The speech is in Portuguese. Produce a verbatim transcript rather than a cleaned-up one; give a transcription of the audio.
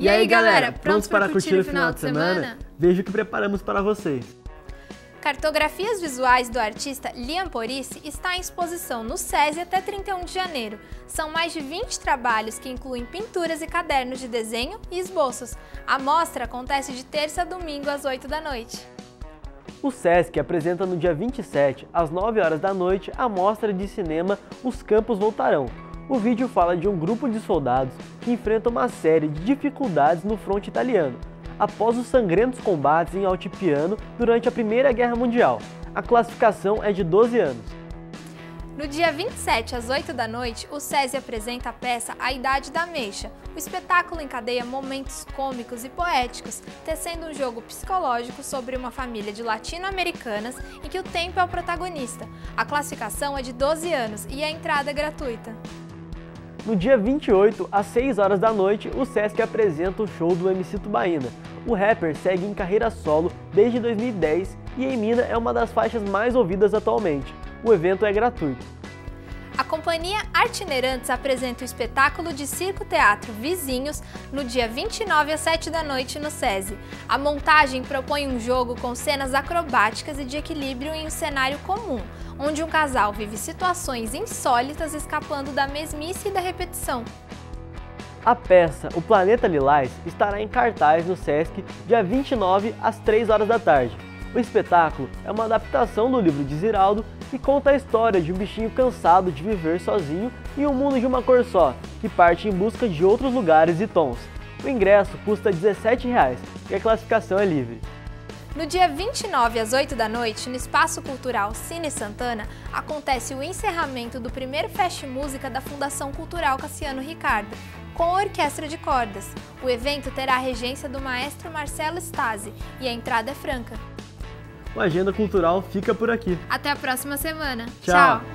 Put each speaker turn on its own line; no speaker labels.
E aí, galera, prontos para curtir o final de semana?
Veja o que preparamos para vocês.
Cartografias visuais do artista Liam Porisse está em exposição no SESI até trinta e um de janeiro. São mais de vinte trabalhos que incluem pinturas e cadernos de desenho e esboços. A mostra acontece de terça a domingo às oito da noite.
O Sesc apresenta no dia vinte e sete, às nove horas da noite, a mostra de cinema Os Campos Voltarão. O vídeo fala de um grupo de soldados que enfrenta uma série de dificuldades no fronte italiano, após os sangrentos combates em Altipiano durante a Primeira Guerra Mundial. A classificação é de doze anos.
No dia vinte e sete, às oito da noite, o SESI apresenta a peça A Idade da Ameixa. O espetáculo encadeia momentos cômicos e poéticos, tecendo um jogo psicológico sobre uma família de latino-americanas em que o tempo é o protagonista. A classificação é de doze anos e a entrada é gratuita.
No dia vinte e oito, às seis horas da noite, o Sesc apresenta o show do M C Tubaína. O rapper segue em carreira solo desde dois mil e dez e Em Mina é uma das faixas mais ouvidas atualmente. O evento é gratuito.
A companhia Artinerantes apresenta o espetáculo de circo-teatro Vizinhos no dia vinte e nove às sete da noite no SESI. A montagem propõe um jogo com cenas acrobáticas e de equilíbrio em um cenário comum, onde um casal vive situações insólitas escapando da mesmice e da repetição.
A peça O Planeta Lilás estará em cartaz no Sesc dia vinte e nove às três horas da tarde. O espetáculo é uma adaptação do livro de Ziraldo e conta a história de um bichinho cansado de viver sozinho em um mundo de uma cor só, que parte em busca de outros lugares e tons. O ingresso custa dezessete reais e a classificação é livre.
No dia vinte e nove às oito da noite, no Espaço Cultural Cine Santana, acontece o encerramento do primeiro Fest Música da Fundação Cultural Cassiano Ricardo, com a orquestra de cordas. O evento terá a regência do maestro Marcelo Stasi e a entrada é franca.
O Agenda Cultural fica por aqui.
Até a próxima semana.
Tchau.
Tchau.